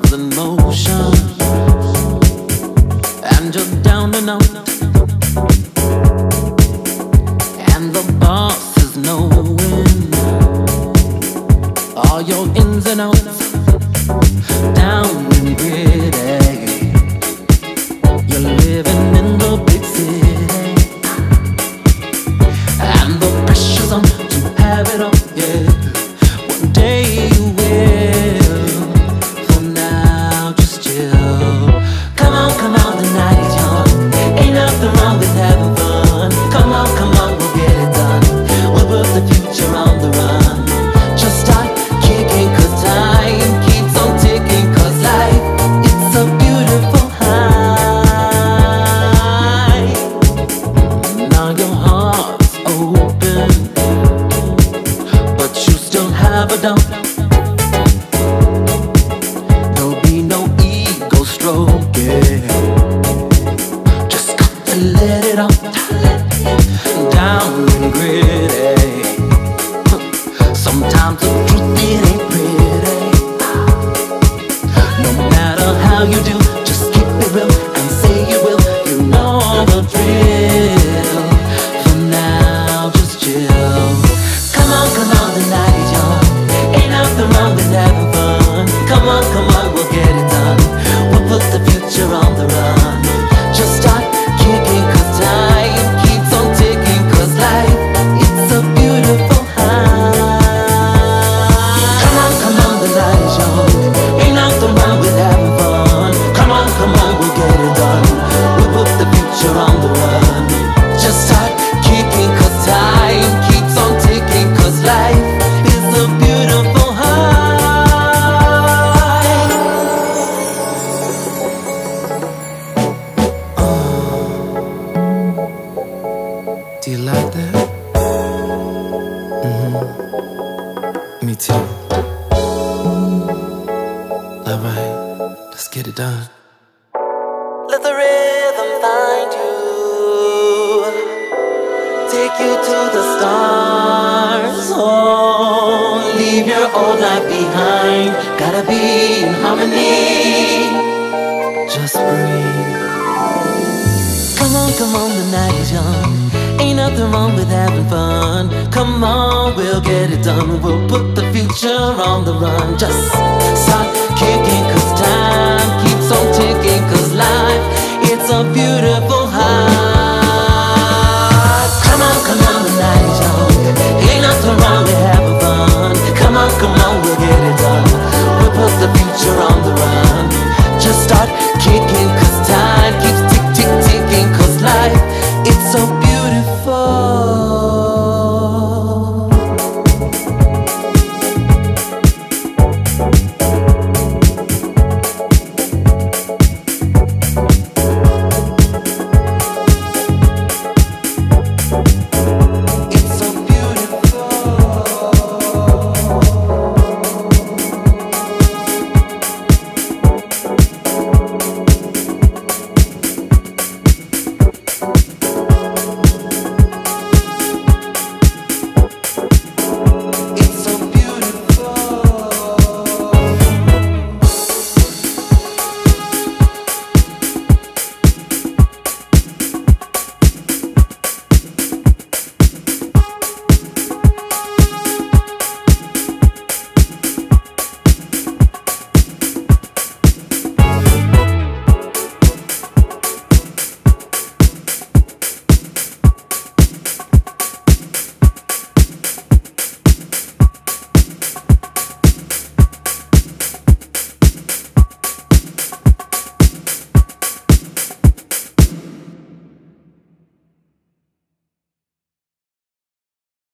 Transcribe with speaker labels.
Speaker 1: world's in motion, and you're down and out, and the boss is knowing all your ins and outs, down and gritty. You're living in the big city, and the pressure's on to have it all, yeah. One day you will, for now just chill. Come on, the night is young. Ain't nothing wrong with having fun. Come on, we'll get it done. We'll put the future on the run. Just start kicking, cause time keeps on ticking. Cause life, it's a beautiful high. Now your heart's open, but you still have a doubt. There'll be no ego stroking. Just got to let it out, down and gritty. Sometimes the truth, it ain't pretty. No matter how you do, just keep it real and say you will. You know the drill. For now, just chill. Come on, the night is young. Ain't nothing wrong with having fun. Come on, we'll get it done. We'll put the future on the run. Just start kicking, cause time keeps on ticking. Cause life, it's a beautiful high. Come on, the night is young. Ain't nothing wrong with having fun. Come on, we'll get it done. We'll put the future on the run. Just start kicking, cause time keeps on ticking. Cause life is a beautiful high. Do you like that? Me too. Alright, let's get it done. Let the rhythm find you, take you to the stars. Oh, leave your old life behind. Gotta be in harmony. Just breathe. Come on, the night is young. Ain't nothing wrong with having fun. Come on, we'll get it done. We'll put the future on the run. Just start